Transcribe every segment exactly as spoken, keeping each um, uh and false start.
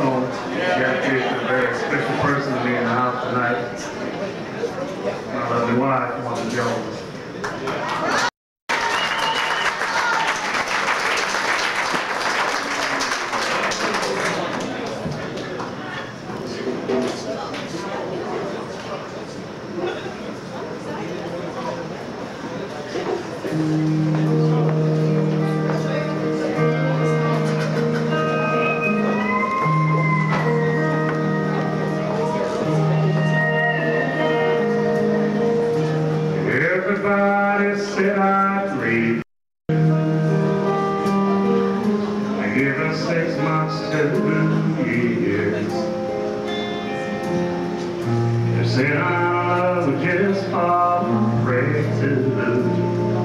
song dedicated to a very special person to me in the house tonight. My lovely wife, Mother Jones. Everybody said I'd read. I gave her six months to two years. They said our love would just fall afraid to lose.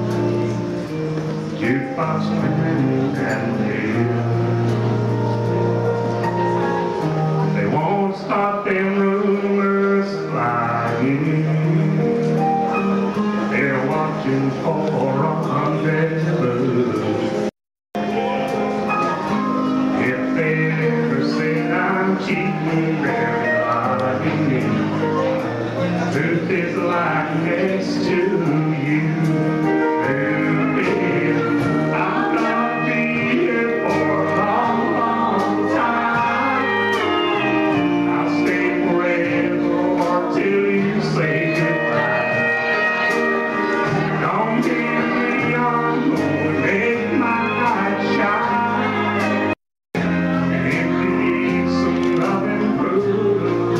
Jukebox women and me. They won't stop them rumors flying. They're watching for a rendezvous. If they ever say I'm cheating, they're lying. Truth is lying next to you. I'm gonna be here for a long, long time. I'll stay forever or till you say goodbye. Don't give me on, gonna make my light shine. And if you need some loving proof,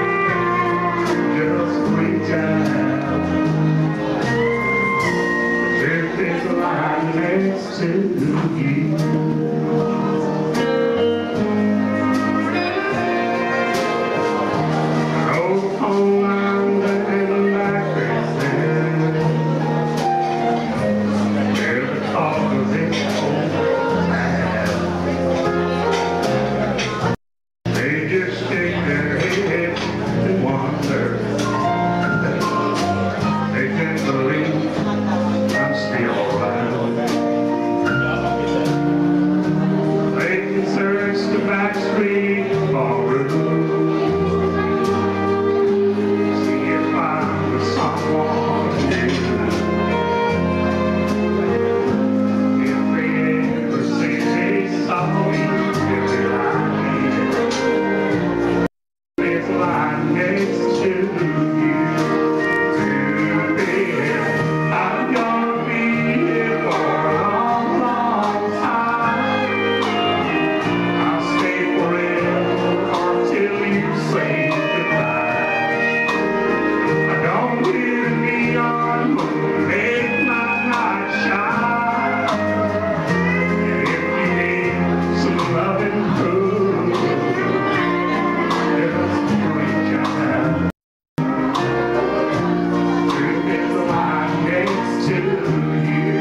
just reach out. The truth is lying next to you. Oh, oh, I'm living like crazy. Never thought of it all time. They just shake their heads and wonder. They can't believe I'm still around. They can search the back street ballroom. See if I'm with someone new. If they ever say they saw me, if they like me, it's lying next to you. To be, I'm gonna be here for a long, long time. I'll stay forever until you say goodbye. I don't give me on, make my night shine. And if you need some loving proof, just reach out. Truth is lying next to you.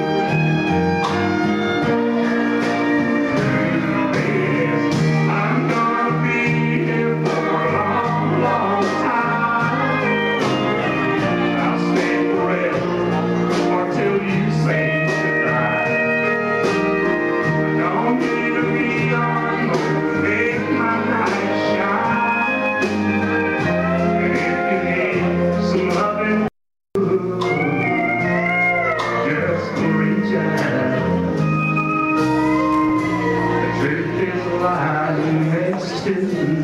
Truth is, I'm gonna be here for a long, long time. I'll stay forever until you say goodbye. I don't need to be on, gonna make my night shine. And if you need some loving, just reach out. The truth is lying next to you.